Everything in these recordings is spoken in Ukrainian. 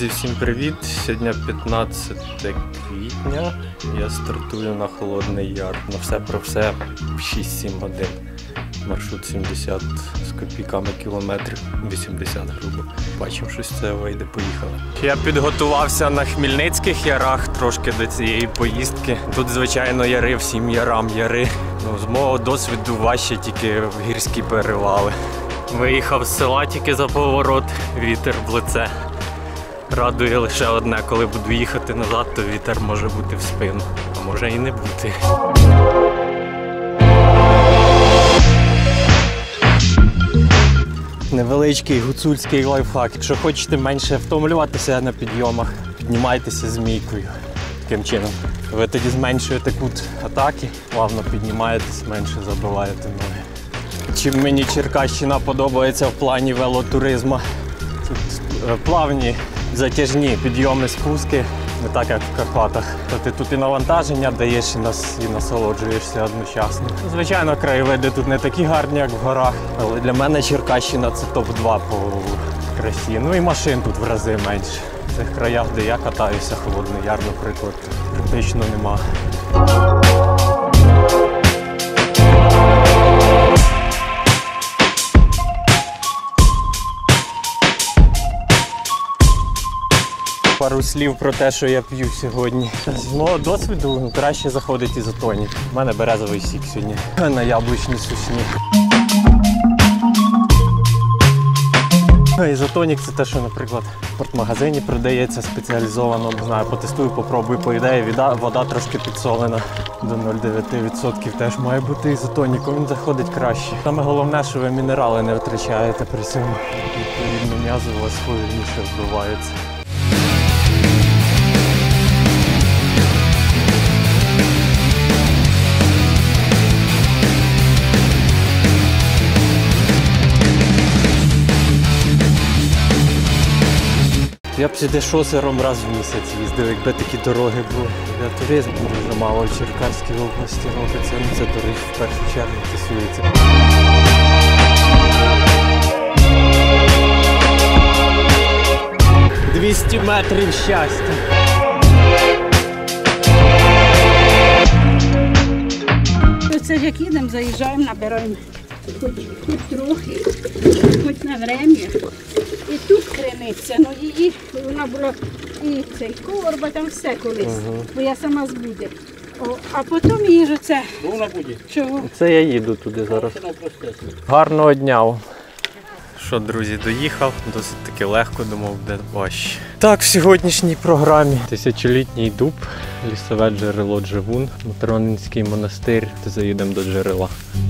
всім привіт! Сьогодні 15 квітня. Я стартую на Холодний Яр. На все про все 6-7 годин. Маршрут 70 з копійками кілометрів, 80 грубо. Бачимо, що з це вийде, поїхали. Я підготувався на Хмельницьких ярах трошки до цієї поїздки. Тут, звичайно, яри, всім ярам яри. З мого досвіду важче тільки в гірські перевали. Виїхав з села тільки за поворот, вітер в лице. Радує лише одне, коли буду їхати назад, то вітер може бути в спину, а може і не бути. Невеличкий гуцульський лайфхак. Якщо хочете менше втомлюватися на підйомах, піднімайтеся змійкою. Таким чином. Ви тоді зменшуєте кут атаки, плавно піднімаєтесь, менше забиваєте ноги. Чим мені Черкащина подобається в плані велотуризму. Тут плавні, затяжні підйоми, спуски, не так як в Карпатах. То ти тут і навантаження даєш, і насолоджуєшся одночасно. Звичайно, краєвиди тут не такі гарні, як в горах, але для мене Черкащина це топ-2 по красі. Ну і машин тут в рази менше. В цих краях, де я катаюся, Холодний Яр, наприклад, практично нема. Пару слів про те, що я п'ю сьогодні. З мого досвіду краще заходить ізотонік. У мене березовий сік сьогодні на яблучній сусні. Ізотонік – це те, що, наприклад, в спортмагазині продається спеціалізовано. Не знаю, потестую, попробую, по ідеї, вода трошки підсолена. До 0,9% теж має бути ізотоніком, він заходить краще. Саме головне, що ви мінерали не втрачаєте при цьому. Відповідно, м'язи у вас повільніше вбиваються. Я б сюди шосером раз в місяць їздив, якби такі дороги були. Для туризму дуже мало в Черкаській області робиться, це туризм в першу чергу стосується. 200 метрів щастя. Це як їдемо, заїжджаємо, набираємо хоч трохи, хоч на время. І тут криниця, ну її, вона була і цей корба, там все колись, бо я сама з Буди. А потім їжу це. Був на Буді? Чого? Це я їду туди зараз. Гарного дня. Що, друзі, доїхав, досить таки легко, думав, буде важче. Так, в сьогоднішній програмі Тисячолітній дуб, лісове джерело Джевун, Матронинський монастир, заїдемо до джерела.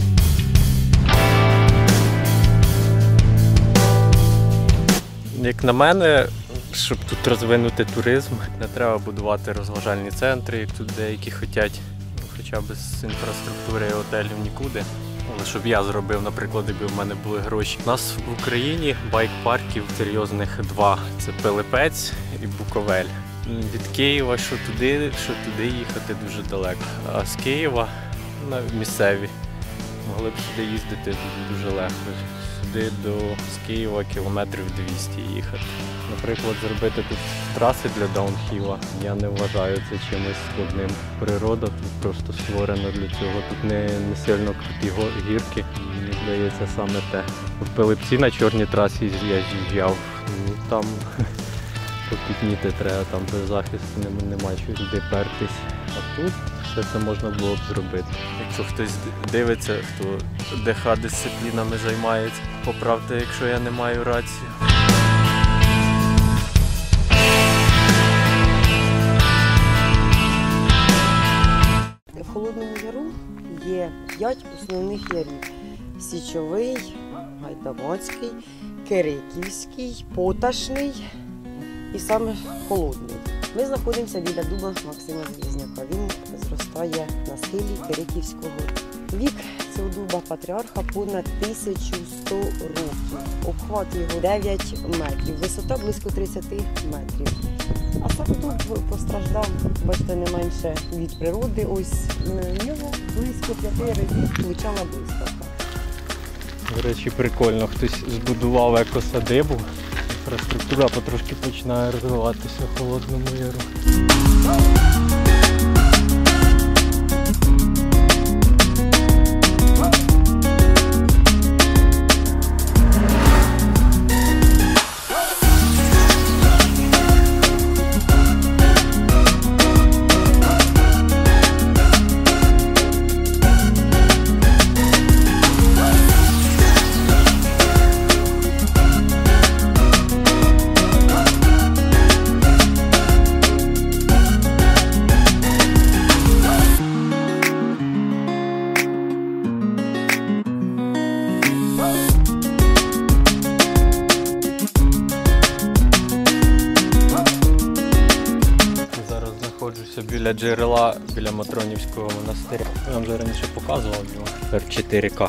Як на мене, щоб тут розвинути туризм, не треба будувати розважальні центри, як тут деякі хочуть, хоча б з інфраструктури і готелів нікуди. Але щоб я зробив, наприклад, якби в мене були гроші. У нас в Україні байк-парків серйозних два. Це Пилипець і Буковель. Від Києва що туди їхати дуже далеко. А з Києва місцеві могли б сюди їздити дуже легко. Сюди з Києва кілометрів 200 їхати. Наприклад, зробити тут траси для даунхіла, я не вважаю це чимось складним. Природа тут просто створена для цього. Тут не сильно круті гірки, мені здається, саме те. В Пилипці на чорній трасі я з'їжджав, там попітніти треба, там без захисту немає сюди пертись. А тут все це можна було б зробити. Якщо хтось дивиться, хто ДХ-дисциплінами займається, поправте, якщо я не маю рацію. В Холодному Яру є 5 основних ярів. Січовий, Гайдамацький, Кириківський, Поташний і саме Холодний. Ми знаходимося біля дуба Максима Залізняка. Він зростає на схилі Кириківського. Вік цього дуба патріарха понад 1100 років. Обхват його 9 метрів, висота близько 30 метрів. А сам дуб постраждав, бачите, не менше від природи. Ось в нього близько 5 разів влучала блискавка. До речі, прикольно, хтось збудував екосадибу Інфраструктура потрошки починає розвиватися в Холодному Яру. Знаходжуся біля джерела, біля Матронівського монастиря. Я вам вже раніше показував його. Тепер 4К.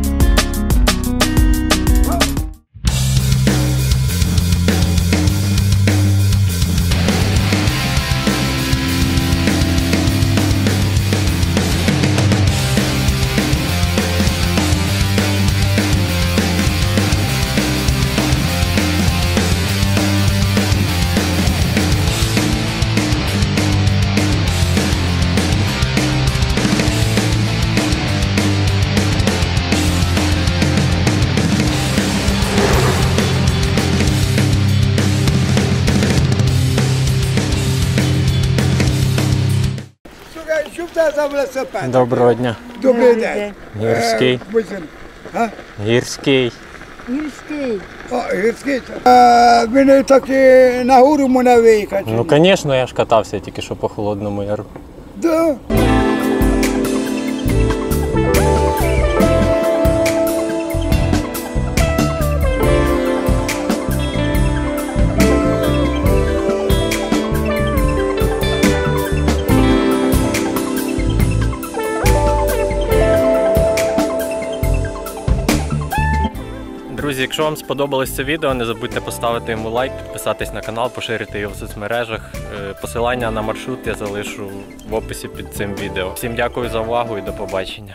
Доброго дня. Добрий день. Гірський. Гірський. Гірський. Гірський. Він так на гору можна виїхати. Ну, звісно, я ж катався тільки що по Холодному Яру. Да. Друзі, якщо вам сподобалось це відео, не забудьте поставити йому лайк, підписатись на канал, поширити його в соцмережах. Посилання на маршрут я залишу в описі під цим відео. Всім дякую за увагу і до побачення.